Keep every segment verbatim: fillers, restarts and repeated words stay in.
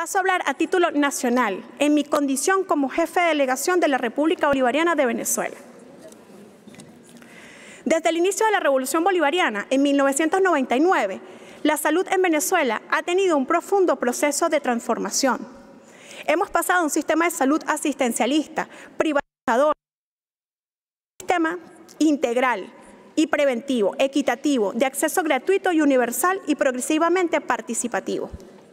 Paso a hablar a título nacional, en mi condición como jefe de delegación de la República Bolivariana de Venezuela. Desde el inicio de la Revolución Bolivariana, en mil novecientos noventa y nueve, la salud en Venezuela ha tenido un profundo proceso de transformación. Hemos pasado a un sistema de salud asistencialista, privatizador, un sistema integral y preventivo, equitativo, de acceso gratuito y universal y progresivamente participativo.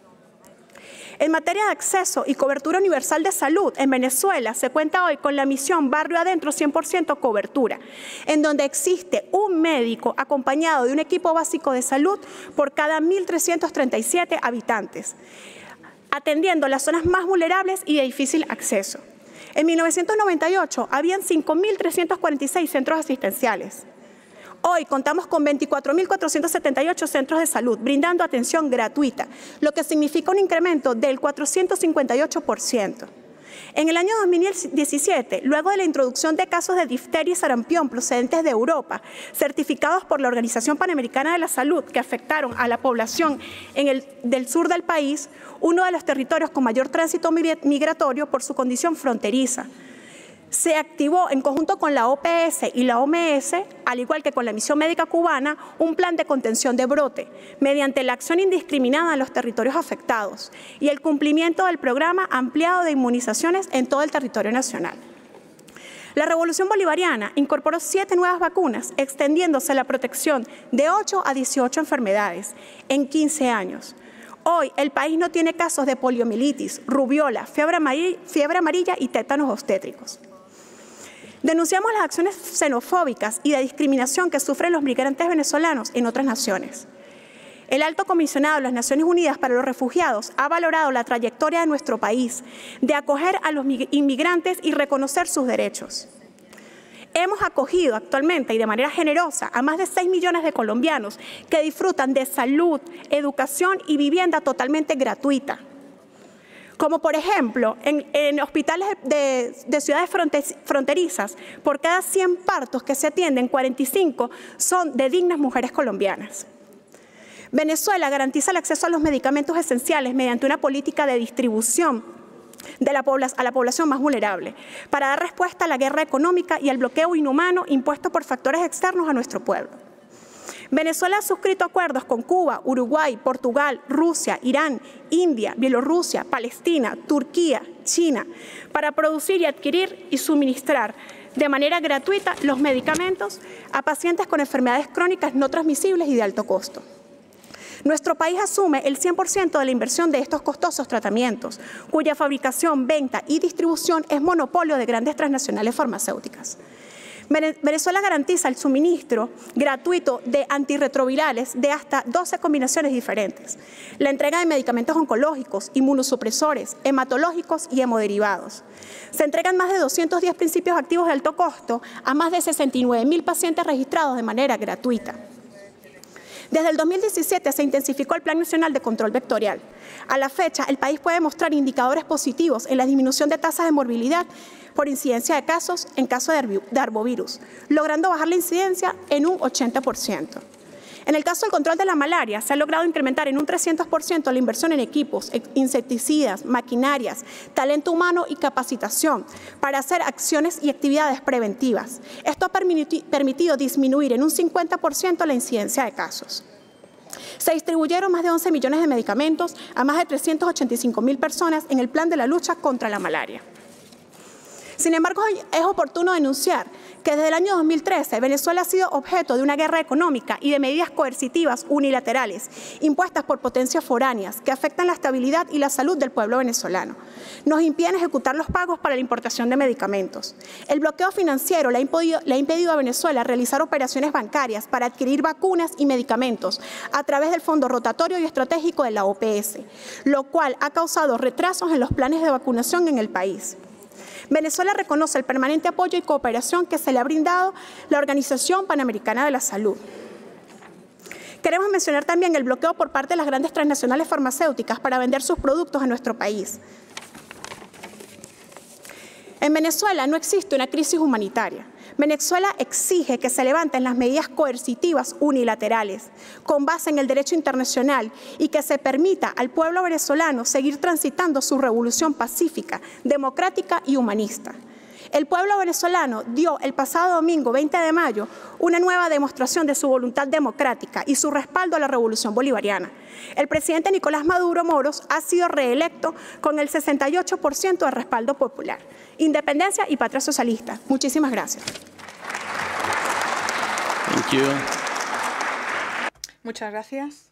En materia de acceso y cobertura universal de salud, en Venezuela se cuenta hoy con la misión Barrio Adentro cien por ciento cobertura, en donde existe un médico acompañado de un equipo básico de salud por cada mil trescientos treinta y siete habitantes, atendiendo las zonas más vulnerables y de difícil acceso. En mil novecientos noventa y ocho habían cinco mil trescientos cuarenta y seis centros asistenciales. Hoy contamos con veinticuatro mil cuatrocientos setenta y ocho centros de salud brindando atención gratuita, lo que significa un incremento del cuatrocientos cincuenta y ocho por ciento. En el año dos mil diecisiete, luego de la introducción de casos de difteria y sarampión procedentes de Europa, certificados por la Organización Panamericana de la Salud, que afectaron a la población en el, del sur del país, uno de los territorios con mayor tránsito migratorio por su condición fronteriza, se activó en conjunto con la O P S y la O M S, al igual que con la Misión Médica Cubana, un plan de contención de brote, mediante la acción indiscriminada en los territorios afectados y el cumplimiento del programa ampliado de inmunizaciones en todo el territorio nacional. La Revolución Bolivariana incorporó siete nuevas vacunas, extendiéndose la protección de ocho a dieciocho enfermedades en quince años. Hoy el país no tiene casos de poliomielitis, rubiola, fiebre amarilla, fiebre amarilla y tétanos obstétricos. Denunciamos las acciones xenofóbicas y de discriminación que sufren los migrantes venezolanos en otras naciones. El Alto Comisionado de las Naciones Unidas para los Refugiados ha valorado la trayectoria de nuestro país de acoger a los inmigrantes y reconocer sus derechos. Hemos acogido actualmente y de manera generosa a más de seis millones de colombianos que disfrutan de salud, educación y vivienda totalmente gratuita. Como por ejemplo, en, en hospitales de, de ciudades fronterizas, por cada cien partos que se atienden, cuarenta y cinco son de dignas mujeres colombianas. Venezuela garantiza el acceso a los medicamentos esenciales mediante una política de distribución de la a la población más vulnerable, para dar respuesta a la guerra económica y al bloqueo inhumano impuesto por factores externos a nuestro pueblo. Venezuela ha suscrito acuerdos con Cuba, Uruguay, Portugal, Rusia, Irán, India, Bielorrusia, Palestina, Turquía, China, para producir y adquirir y suministrar de manera gratuita los medicamentos a pacientes con enfermedades crónicas no transmisibles y de alto costo. Nuestro país asume el cien por ciento de la inversión de estos costosos tratamientos, cuya fabricación, venta y distribución es monopolio de grandes transnacionales farmacéuticas. Venezuela garantiza el suministro gratuito de antirretrovirales de hasta doce combinaciones diferentes, la entrega de medicamentos oncológicos, inmunosupresores, hematológicos y hemoderivados. Se entregan más de doscientos diez principios activos de alto costo a más de sesenta y nueve mil pacientes registrados de manera gratuita. Desde el dos mil diecisiete se intensificó el Plan Nacional de Control Vectorial. A la fecha, el país puede mostrar indicadores positivos en la disminución de tasas de morbilidad por incidencia de casos en caso de arbovirus, logrando bajar la incidencia en un ochenta por ciento. En el caso del control de la malaria, se ha logrado incrementar en un trescientos por ciento la inversión en equipos, insecticidas, maquinarias, talento humano y capacitación para hacer acciones y actividades preventivas. Esto ha permitido disminuir en un cincuenta por ciento la incidencia de casos. Se distribuyeron más de once millones de medicamentos a más de trescientas ochenta y cinco mil personas en el plan de la lucha contra la malaria. Sin embargo, es oportuno denunciar que desde el año dos mil trece Venezuela ha sido objeto de una guerra económica y de medidas coercitivas unilaterales impuestas por potencias foráneas que afectan la estabilidad y la salud del pueblo venezolano. Nos impiden ejecutar los pagos para la importación de medicamentos. El bloqueo financiero le ha impedido, le ha impedido a Venezuela realizar operaciones bancarias para adquirir vacunas y medicamentos a través del Fondo Rotatorio y Estratégico de la O P S, lo cual ha causado retrasos en los planes de vacunación en el país. Venezuela reconoce el permanente apoyo y cooperación que se le ha brindado la Organización Panamericana de la Salud. Queremos mencionar también el bloqueo por parte de las grandes transnacionales farmacéuticas para vender sus productos a nuestro país. En Venezuela no existe una crisis humanitaria. Venezuela exige que se levanten las medidas coercitivas unilaterales con base en el derecho internacional y que se permita al pueblo venezolano seguir transitando su revolución pacífica, democrática y humanista. El pueblo venezolano dio el pasado domingo veinte de mayo una nueva demostración de su voluntad democrática y su respaldo a la revolución bolivariana. El presidente Nicolás Maduro Moros ha sido reelecto con el sesenta y ocho por ciento de respaldo popular. Independencia y patria socialista. Muchísimas gracias. Thank you. Muchas gracias.